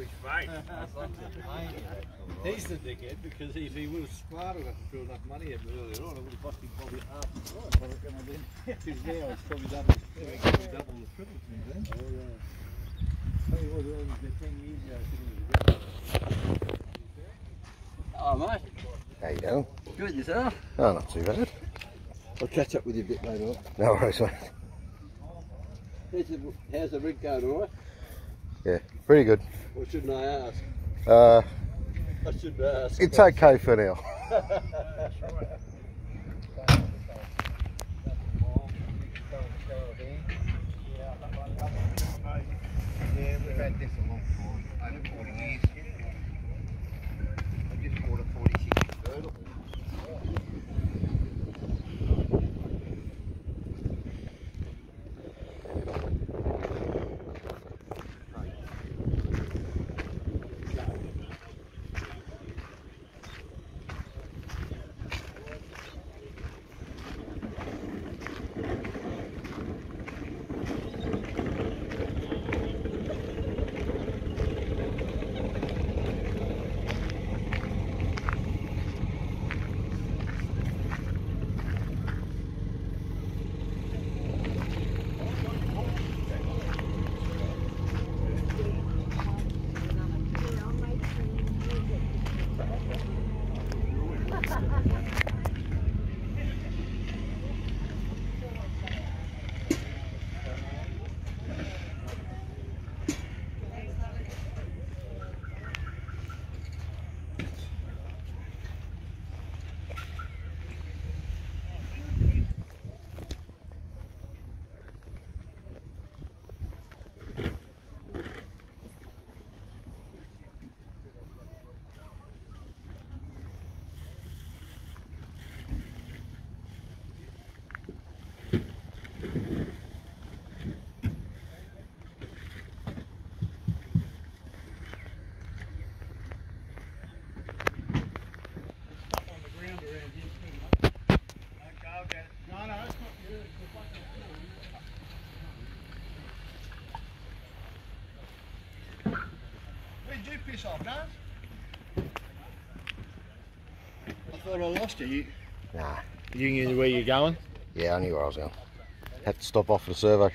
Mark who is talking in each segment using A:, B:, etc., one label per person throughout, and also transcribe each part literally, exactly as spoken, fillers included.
A: his face. He's the dickhead because if he was smart enough to throw enough money at me earlier on, it would have cost him probably half the price. I reckon I mean, because now it's probably double, probably double the triple since then. Oh, yeah. Tell you what, it was the ten years ago.
B: Oh, mate.
C: How you going?
B: Good, yourself?
C: Oh, not too bad.
B: I'll catch up with you a bit later on.
C: No worries, mate.
B: How's the, how's the rig going, alright?
C: Yeah, pretty good.
B: Or shouldn't I ask?
C: Uh,
B: I should ask.
C: it's okay for now.
A: Yeah, we've had this a long time, over forty years. I just bought a forty-six convertible. Piss off, Dad. I thought I lost you.
C: Nah.
A: You knew where you're going?
C: Yeah, I knew where I was going. Had to stop off for the survey.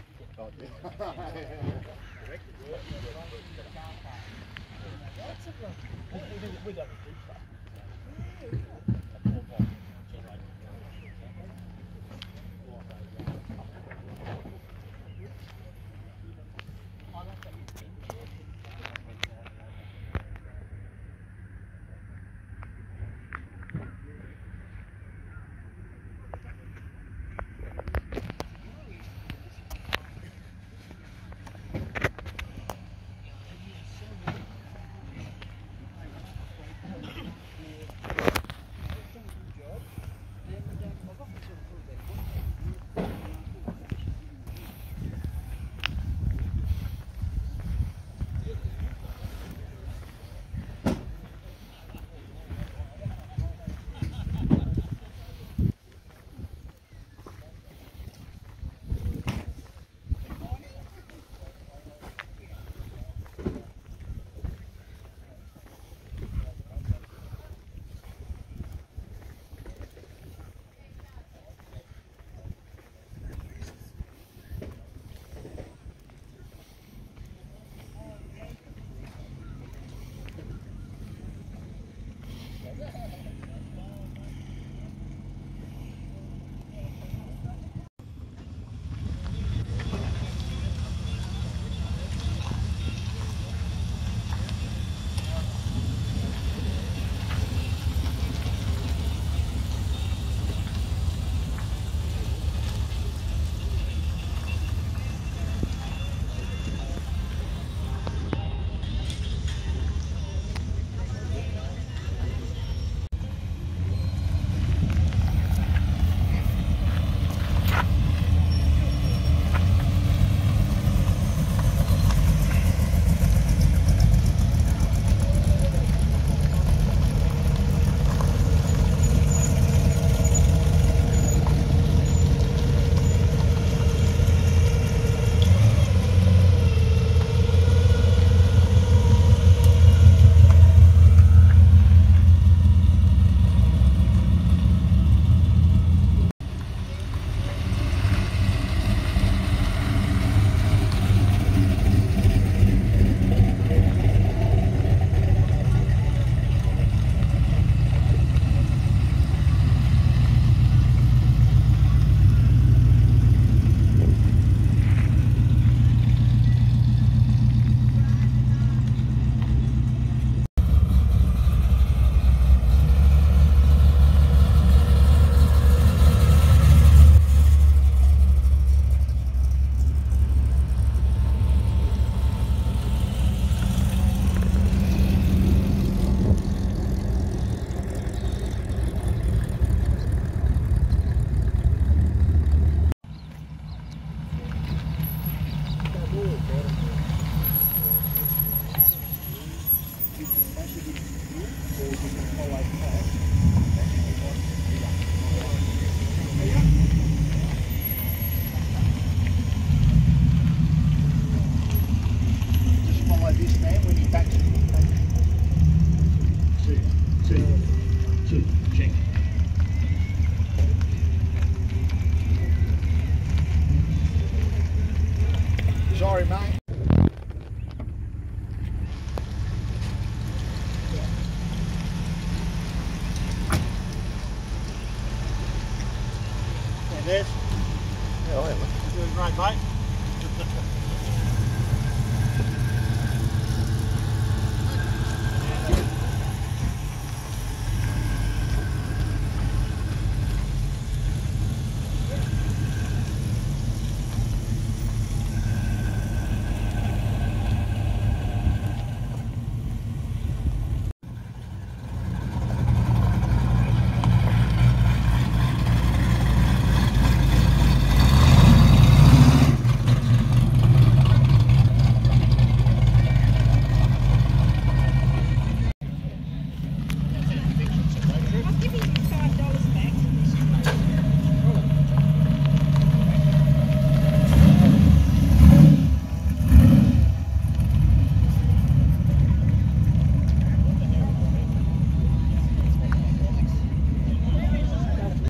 A: Just follow this man when he backs it. Two, two, two.